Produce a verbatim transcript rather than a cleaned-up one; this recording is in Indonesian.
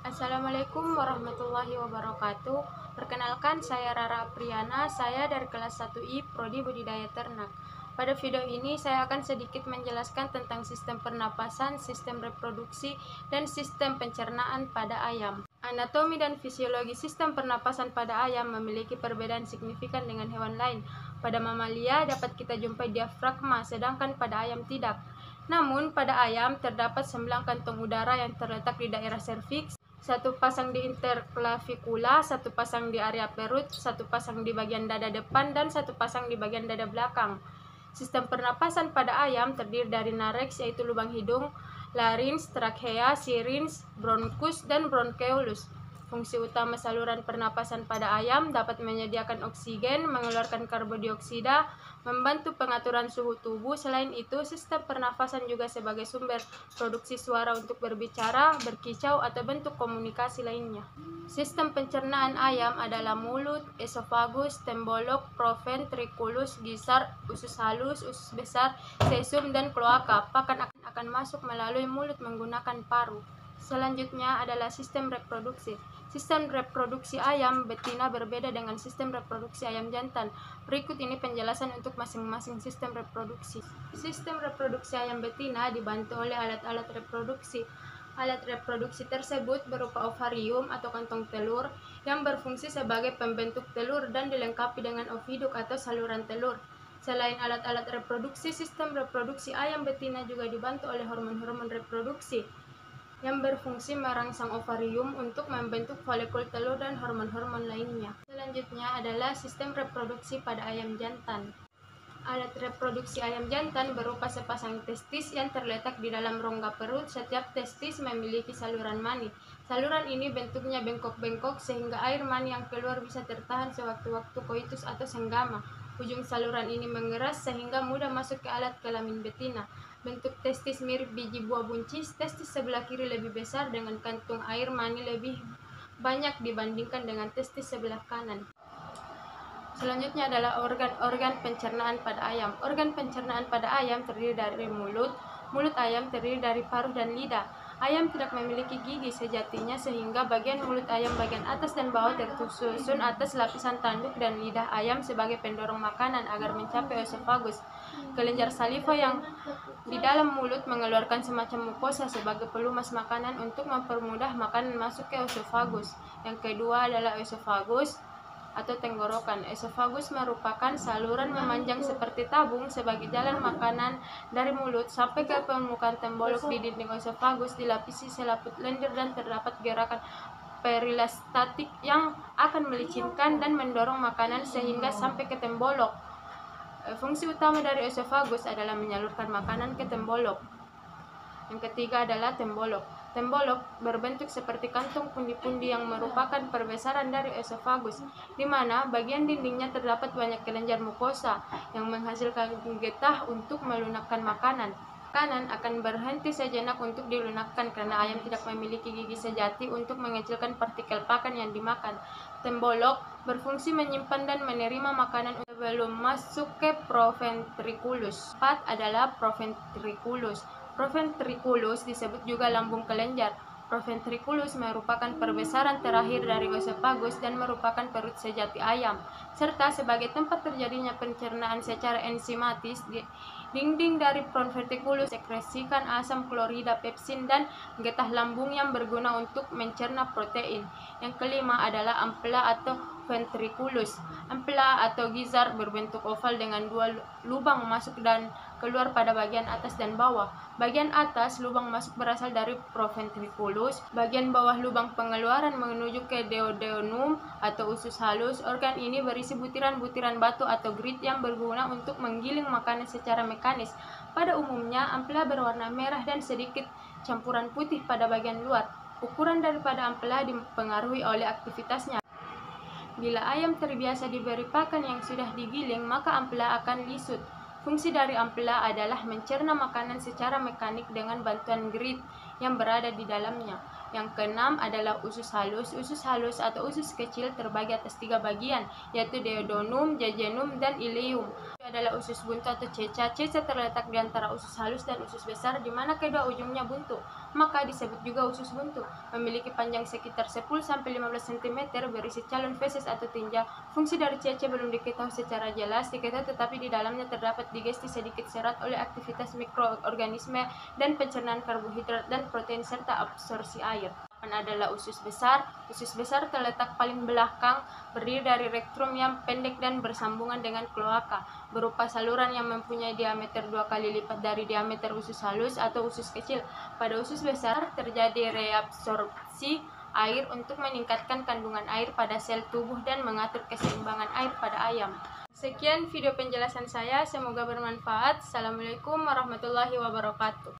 Assalamualaikum warahmatullahi wabarakatuh. Perkenalkan, saya Rara Apriana, saya dari kelas satu I Prodi Budidaya Ternak. Pada video ini saya akan sedikit menjelaskan tentang sistem pernapasan, sistem reproduksi, dan sistem pencernaan pada ayam. Anatomi dan fisiologi sistem pernapasan pada ayam memiliki perbedaan signifikan dengan hewan lain. Pada mamalia dapat kita jumpai diafragma, sedangkan pada ayam tidak. Namun, pada ayam terdapat sembilan kantong udara yang terletak di daerah serviks, satu pasang di interclavikula, satu pasang di area perut, satu pasang di bagian dada depan, dan satu pasang di bagian dada belakang. Sistem pernapasan pada ayam terdiri dari nareks, yaitu lubang hidung, larynx, trachea, syrinx, bronchus, dan bronchioles. Fungsi utama saluran pernapasan pada ayam dapat menyediakan oksigen, mengeluarkan karbon dioksida, membantu pengaturan suhu tubuh. Selain itu, sistem pernapasan juga sebagai sumber produksi suara untuk berbicara, berkicau, atau bentuk komunikasi lainnya. Sistem pencernaan ayam adalah mulut, esofagus, tembolok, proventriculus, gisar, usus halus, usus besar, sesum, dan kloaka. Pakan akan, akan masuk melalui mulut menggunakan paru. Selanjutnya adalah sistem reproduksi. Sistem reproduksi ayam betina berbeda dengan sistem reproduksi ayam jantan. Berikut ini penjelasan untuk masing-masing sistem reproduksi. Sistem reproduksi ayam betina dibantu oleh alat-alat reproduksi. Alat reproduksi tersebut berupa ovarium atau kantong telur yang berfungsi sebagai pembentuk telur dan dilengkapi dengan oviduk atau saluran telur. Selain alat-alat reproduksi, sistem reproduksi ayam betina juga dibantu oleh hormon-hormon reproduksi yang berfungsi merangsang ovarium untuk membentuk folikul telur dan hormon-hormon lainnya. Selanjutnya adalah sistem reproduksi pada ayam jantan. Alat reproduksi ayam jantan berupa sepasang testis yang terletak di dalam rongga perut. Setiap testis memiliki saluran mani. Saluran ini bentuknya bengkok-bengkok sehingga air mani yang keluar bisa tertahan sewaktu-waktu koitus atau senggama. Ujung saluran ini mengeras sehingga mudah masuk ke alat kelamin betina. Bentuk testis mirip biji buah buncis. Testis sebelah kiri lebih besar dengan kantung air mani lebih banyak dibandingkan dengan testis sebelah kanan. Selanjutnya adalah organ-organ pencernaan pada ayam. Organ pencernaan pada ayam terdiri dari mulut. Mulut ayam terdiri dari paruh dan lidah. Ayam tidak memiliki gigi sejatinya sehingga bagian mulut ayam bagian atas dan bawah tersusun atas lapisan tanduk dan lidah ayam sebagai pendorong makanan agar mencapai esofagus. Kelenjar saliva yang di dalam mulut mengeluarkan semacam mukosa sebagai pelumas makanan untuk mempermudah makanan masuk ke esofagus. Yang kedua adalah esofagus atau tenggorokan. Esofagus merupakan saluran memanjang seperti tabung sebagai jalan makanan dari mulut sampai ke permukaan tembolok di dinding esofagus, dilapisi selaput lendir dan terdapat gerakan peristatik yang akan melicinkan dan mendorong makanan sehingga sampai ke tembolok. Fungsi utama dari esofagus adalah menyalurkan makanan ke tembolok. Yang ketiga adalah tembolok. Tembolok berbentuk seperti kantung pundi-pundi yang merupakan perbesaran dari esofagus, di mana bagian dindingnya terdapat banyak kelenjar mukosa yang menghasilkan getah untuk melunakkan makanan. Makanan akan berhenti sejenak untuk dilunakkan karena ayam tidak memiliki gigi sejati untuk mengecilkan partikel pakan yang dimakan. Tembolok berfungsi menyimpan dan menerima makanan sebelum masuk ke proventriculus. Empat adalah proventriculus. Proventriculus disebut juga lambung kelenjar. Proventriculus merupakan perbesaran terakhir dari esofagus dan merupakan perut sejati ayam, serta sebagai tempat terjadinya pencernaan secara enzimatis. Dinding dari proventriculus sekresikan asam klorida, pepsin, dan getah lambung yang berguna untuk mencerna protein. Yang kelima adalah ampela atau ventriculus. Ampela atau gizar berbentuk oval dengan dua lubang masuk dan keluar pada bagian atas dan bawah. Bagian atas lubang masuk berasal dari proventriculus, bagian bawah lubang pengeluaran menuju ke duodenum atau usus halus. Organ ini berisi butiran-butiran batu atau grit yang berguna untuk menggiling makanan secara mekanis. Pada umumnya, ampela berwarna merah dan sedikit campuran putih pada bagian luar. Ukuran daripada ampela dipengaruhi oleh aktivitasnya. Bila ayam terbiasa diberi pakan yang sudah digiling, maka ampela akan lisut. Fungsi dari ampela adalah mencerna makanan secara mekanik dengan bantuan grit yang berada di dalamnya. Yang keenam adalah usus halus. Usus halus atau usus kecil terbagi atas tiga bagian, yaitu duodenum, jejunum, dan ileum. Adalah usus buntu atau ceca. Ceca terletak di antara usus halus dan usus besar, di mana kedua ujungnya buntu, maka disebut juga usus buntu. Memiliki panjang sekitar sepuluh sampai lima belas sentimeter, berisi calon feses atau tinja. Fungsi dari ceca belum diketahui secara jelas, diketahui tetapi di dalamnya terdapat digesti sedikit serat oleh aktivitas mikroorganisme dan pencernaan karbohidrat dan protein serta absorpsi air. Adalah usus besar. Usus besar terletak paling belakang, berdiri dari rektrum yang pendek dan bersambungan dengan kloaka, berupa saluran yang mempunyai diameter dua kali lipat dari diameter usus halus atau usus kecil. Pada usus besar terjadi reabsorpsi air untuk meningkatkan kandungan air pada sel tubuh dan mengatur keseimbangan air pada ayam. Sekian video penjelasan saya, semoga bermanfaat. Assalamualaikum warahmatullahi wabarakatuh.